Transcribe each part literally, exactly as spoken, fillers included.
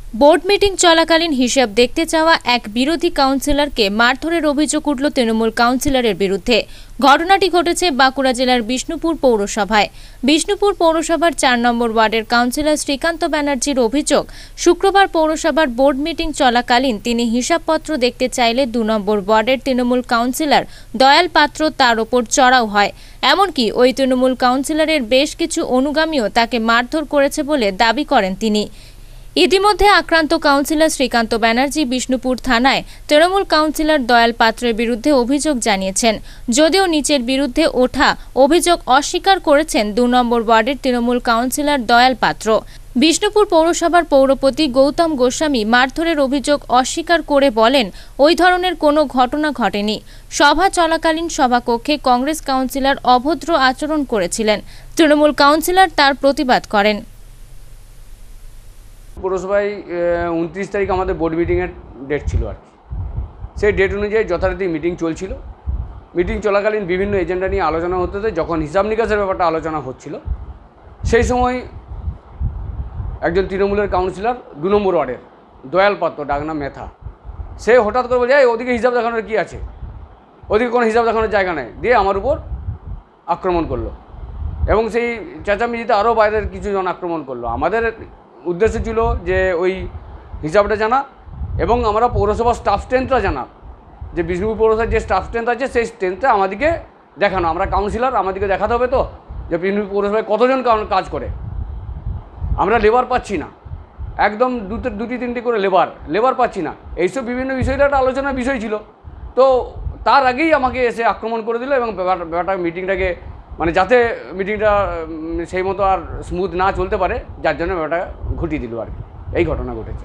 Board meeting চলাকালীন হিসাব দেখতে চাওয়া এক বিরোধী কাউন্সিলরকে মারধরের অভিযোগ উঠল তৃণমূল কাউন্সিলরের বিরুদ্ধে। ঘটনাটি ঘটেছে বাঁকুড়া জেলার বিষ্ণুপুর পৌরসভায়। বিষ্ণুপুর পৌরসভার চার নম্বর ওয়ার্ডের কাউন্সিলর শ্রীকান্ত ব্যানার্জির অভিযোগ, শুক্রবার পৌরসভার বোর্ড মিটিং চলাকালীন তিনি হিসাবপত্র দেখতে চাইলে দু নম্বর ওয়ার্ডের তৃণমূল কাউন্সিলর দয়াল পাত্র তার ওপর চড়াও হয়। এমনকি ওই তৃণমূল কাউন্সিলরের বেশ কিছু অনুগামীও তাকে মারধর করেছে বলে দাবি করেন তিনি। ইতিমধ্যে আক্রান্ত কাউন্সিলর শ্রীকান্ত ব্যানার্জি বিষ্ণুপুর থানায় তৃণমূল কাউন্সিলর দয়াল পাত্রের বিরুদ্ধে অভিযোগ জানিয়েছেন। যদিও নিচের বিরুদ্ধে ওঠা অভিযোগ অস্বীকার করেছেন দু নম্বর ওয়ার্ডের তৃণমূল কাউন্সিলর দয়াল পাত্র। বিষ্ণুপুর পৌরসভার পৌরপতি গৌতম গোস্বামী মারধরের অভিযোগ অস্বীকার করে বলেন, ওই ধরনের কোনো ঘটনা ঘটেনি। সভা চলাকালীন সভাকক্ষে কংগ্রেস কাউন্সিলর অভদ্র আচরণ করেছিলেন। তৃণমূল কাউন্সিলর তার প্রতিবাদ করেন। পৌরসভায় উনত্রিশ তারিখ আমাদের বোর্ড মিটিংয়ের ডেট ছিল আর কি। সেই ডেট অনুযায়ী যথারীতি মিটিং চলছিল। মিটিং চলাকালীন বিভিন্ন এজেন্ডা নিয়ে আলোচনা হতে হতে যখন হিসাব নিকাশের ব্যাপারটা আলোচনা হচ্ছিল, সেই সময় একজন তৃণমূলের কাউন্সিলর দু নম্বর ওয়ার্ডের দয়াল পাত্র, ডাকনাম মেথা, সে হঠাৎ করে বলে, ওদিকে হিসাব দেখানোর কী আছে, ওদিকে কোনো হিসাব দেখানোর জায়গা নেই, দিয়ে আমার উপর আক্রমণ করলো। এবং সেই চেঁচামেচিতে আরও বাইরের কিছু জন আক্রমণ করলো। আমাদের উদ্দেশ্য ছিল যে ওই হিসাবটা জানা এবং আমরা পৌরসভার স্টাফ স্ট্রেংথটা জানা, যে বিষ্ণুপুর পৌরসভার যে স্টাফ স্ট্রেংথ আছে সেই স্ট্রেংথটা আমাদেরকে দেখানো। আমরা কাউন্সিলর, আমাদেরকে দেখাতে হবে তো যে বিষ্ণুপুর পৌরসভায় কতজন কাজ করে। আমরা লেবার পাচ্ছি না, একদম দুটো দুটি তিনটি করে লেবার লেবার পাচ্ছি না। এইসব বিভিন্ন বিষয়টা একটা আলোচনার বিষয় ছিল। তো তার আগেই আমাকে এসে আক্রমণ করে দিল এবং ব্যাপারটা মিটিংটাকে মানে যাতে মিটিংটা সেই মতো আর স্মুথ না চলতে পারে, যার জন্য ব্যাপারটা ঘটিয়ে দিল আর কি। এই ঘটনা ঘটেছে।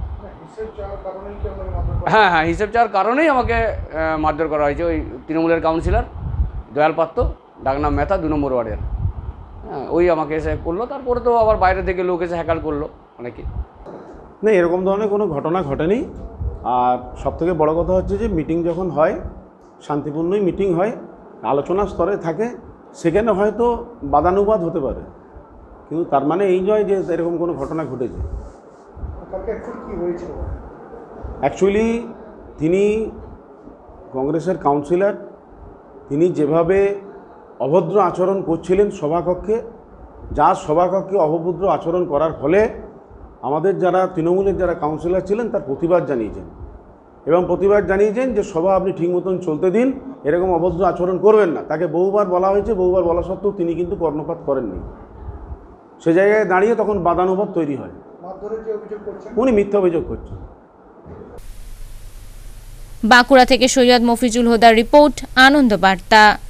হ্যাঁ হ্যাঁ হিসেব চাওয়ার কারণেই আমাকে মারধর করা হয়েছে। ওই তৃণমূলের কাউন্সিলর দয়াল পাত্র, ডাকনাম মেথা, দু নম্বর ওয়ার্ডের, হ্যাঁ ওই আমাকে এসে করলো। তারপরে তো আবার বাইরে থেকে লোক এসে হ্যাকাল করলো অনেকে। না, এরকম ধরনের কোনো ঘটনা ঘটেনি। আর সবথেকে বড় কথা হচ্ছে যে মিটিং যখন হয় শান্তিপূর্ণই মিটিং হয়, আলোচনা স্তরে থাকে, সেখানে হয়তো বাদানুবাদ হতে পারে, কিন্তু তার মানে এই নয় যে এরকম কোনো ঘটনা ঘটেছে। অ্যাকচুয়ালি তিনি কংগ্রেসের কাউন্সিলর, তিনি যেভাবে অভদ্র আচরণ করছিলেন সভাকক্ষে, যার সভাকক্ষে অভদ্র আচরণ করার ফলে আমাদের যারা তৃণমূলের যারা কাউন্সিলর ছিলেন তার প্রতিবাদ জানিয়েছেন এবং প্রতিবাদ জানিয়েছেন যে সভা আপনি ঠিক মতন চলতে দিন, এরকম অভদ্র আচরণ করবেন না। তাকে বহুবার বলা হয়েছে, বহুবার বলা সত্ত্বেও তিনি কিন্তু কর্ণপাত করেননি। সে জায়গায় দাঁড়িয়ে তখন বাদানুবাদ তৈরি হয়। উনি মিথ্যা অভিযোগ করছেন। বাঁকুড়া থেকে সৈয়দ মফিজুল হুদার রিপোর্ট, আনন্দ বার্তা।